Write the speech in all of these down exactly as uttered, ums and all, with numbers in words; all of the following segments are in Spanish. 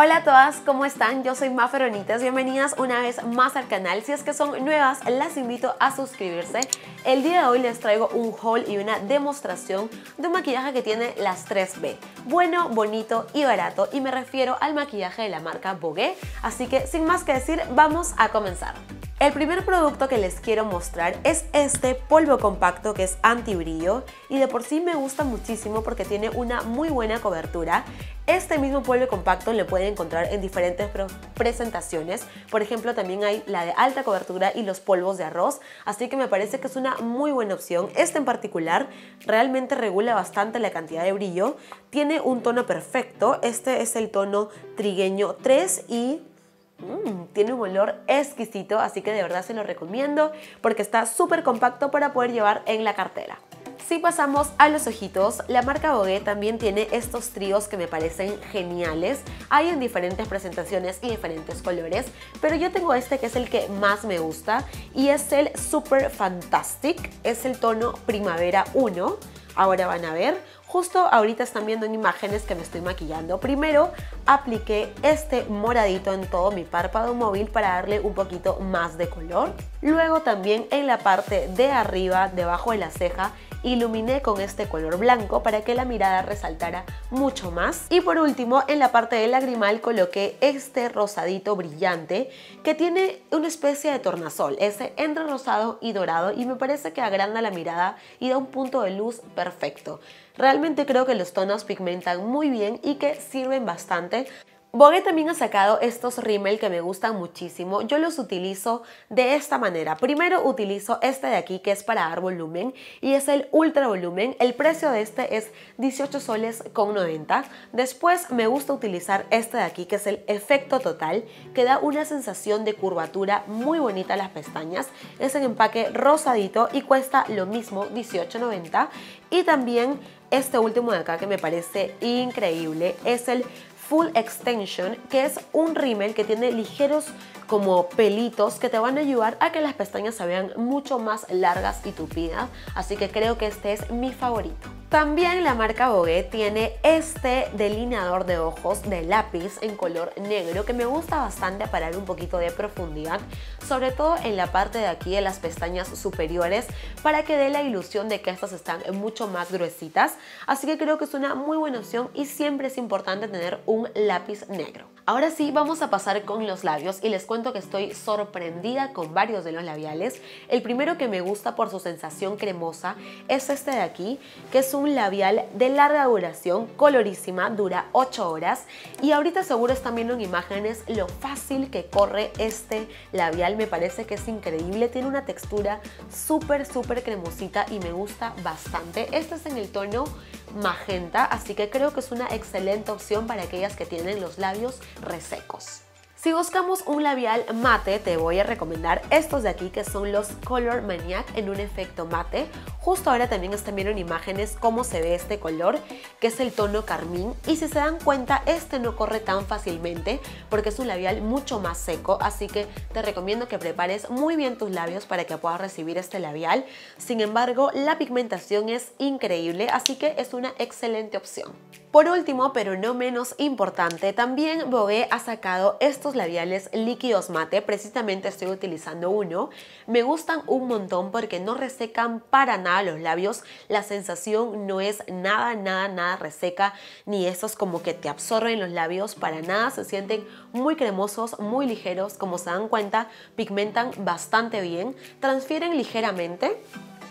Hola a todas, ¿cómo están? Yo soy Mafe Ronitas, bienvenidas una vez más al canal. Si es que son nuevas, las invito a suscribirse. El día de hoy les traigo un haul y una demostración de un maquillaje que tiene las tres B. Bueno, bonito y barato, y me refiero al maquillaje de la marca Vogue. Así que sin más que decir, vamos a comenzar. El primer producto que les quiero mostrar es este polvo compacto que es anti brillo y de por sí me gusta muchísimo porque tiene una muy buena cobertura. Este mismo polvo compacto lo pueden encontrar en diferentes presentaciones, por ejemplo también hay la de alta cobertura y los polvos de arroz, así que me parece que es una muy buena opción. Este en particular realmente regula bastante la cantidad de brillo, tiene un tono perfecto, este es el tono trigueño tres y Mmm, tiene un olor exquisito, así que de verdad se lo recomiendo porque está súper compacto para poder llevar en la cartera. Si pasamos a los ojitos, la marca Vogue también tiene estos tríos que me parecen geniales. Hay en diferentes presentaciones y diferentes colores, pero yo tengo este que es el que más me gusta y es el Super Fantastic, es el tono Primavera uno. Ahora van a ver, justo ahorita están viendo en imágenes que me estoy maquillando. Primero apliqué este moradito en todo mi párpado móvil para darle un poquito más de color. Luego también en la parte de arriba, debajo de la ceja, iluminé con este color blanco para que la mirada resaltara mucho más. Y por último, en la parte del lagrimal coloqué este rosadito brillante que tiene una especie de tornasol, ese entre rosado y dorado, y me parece que agranda la mirada y da un punto de luz perfecto. Realmente creo que los tonos pigmentan muy bien y que sirven bastante. Vogue también ha sacado estos rímel que me gustan muchísimo. Yo los utilizo de esta manera. Primero utilizo este de aquí que es para dar volumen y es el ultra volumen. El precio de este es dieciocho soles con noventa. Después me gusta utilizar este de aquí que es el efecto total, que da una sensación de curvatura muy bonita a las pestañas. Es en empaque rosadito y cuesta lo mismo, dieciocho noventa. Y también este último de acá que me parece increíble es el Full Extension, que es un rímel que tiene ligeros como pelitos que te van a ayudar a que las pestañas se vean mucho más largas y tupidas, así que creo que este es mi favorito. También la marca Vogue tiene este delineador de ojos de lápiz en color negro que me gusta bastante para dar un poquito de profundidad, sobre todo en la parte de aquí de las pestañas superiores para que dé la ilusión de que estas están mucho más gruesitas, así que creo que es una muy buena opción y siempre es importante tener un lápiz negro. Ahora sí, vamos a pasar con los labios y les cuento que estoy sorprendida con varios de los labiales. El primero que me gusta por su sensación cremosa es este de aquí, que es un labial de larga duración, colorísima, dura ocho horas y ahorita seguro están viendo en imágenes lo fácil que corre este labial. Me parece que es increíble, tiene una textura súper súper cremosita y me gusta bastante. Este es en el tono magenta, así que creo que es una excelente opción para aquellas que tienen los labios resecos. Si buscamos un labial mate, te voy a recomendar estos de aquí que son los Color Maniac en un efecto mate. Justo ahora también están viendo en imágenes cómo se ve este color, que es el tono carmín. Y si se dan cuenta, este no corre tan fácilmente porque es un labial mucho más seco. Así que te recomiendo que prepares muy bien tus labios para que puedas recibir este labial. Sin embargo, la pigmentación es increíble, así que es una excelente opción. Por último, pero no menos importante, también Vogue ha sacado estos labiales líquidos mate. Precisamente estoy utilizando uno. Me gustan un montón porque no resecan para nada los labios. La sensación no es nada, nada, nada reseca, ni estos como que te absorben los labios. Para nada, se sienten muy cremosos, muy ligeros. Como se dan cuenta, pigmentan bastante bien, transfieren ligeramente.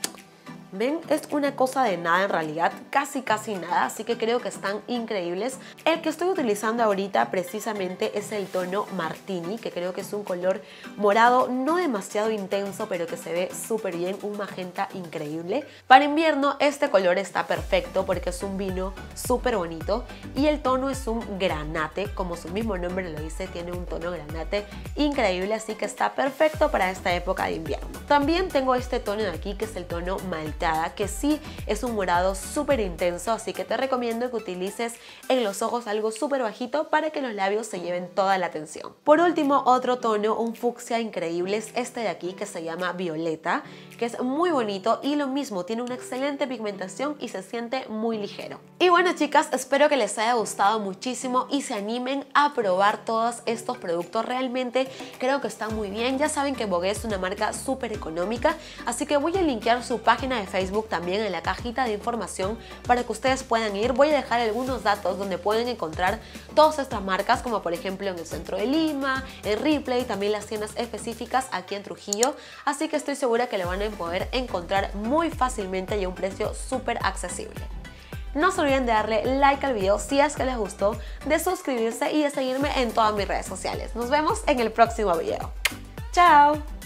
¿Ven? Es una cosa de nada en realidad, casi casi nada, así que creo que están increíbles. El que estoy utilizando ahorita precisamente es el tono Martini, que creo que es un color morado no demasiado intenso, pero que se ve súper bien, un magenta increíble. Para invierno este color está perfecto porque es un vino súper bonito y el tono es un granate, como su mismo nombre lo dice, tiene un tono granate increíble, así que está perfecto para esta época de invierno. También tengo este tono de aquí que es el tono Malta Limitada, que sí es un morado súper intenso, así que te recomiendo que utilices en los ojos algo súper bajito para que los labios se lleven toda la atención. Por último, otro tono, un fucsia increíble, es este de aquí que se llama Violeta, que es muy bonito y lo mismo, tiene una excelente pigmentación y se siente muy ligero. Y bueno chicas, espero que les haya gustado muchísimo y se animen a probar todos estos productos. Realmente creo que están muy bien. Ya saben que Vogue es una marca súper económica, así que voy a linkear su página de Facebook también en la cajita de información para que ustedes puedan ir. Voy a dejar algunos datos donde pueden encontrar todas estas marcas, como por ejemplo en el centro de Lima, en Ripley, también las tiendas específicas aquí en Trujillo, así que estoy segura que lo van a poder encontrar muy fácilmente y a un precio súper accesible. No se olviden de darle like al video si es que les gustó, de suscribirse y de seguirme en todas mis redes sociales. Nos vemos en el próximo video. ¡Chao!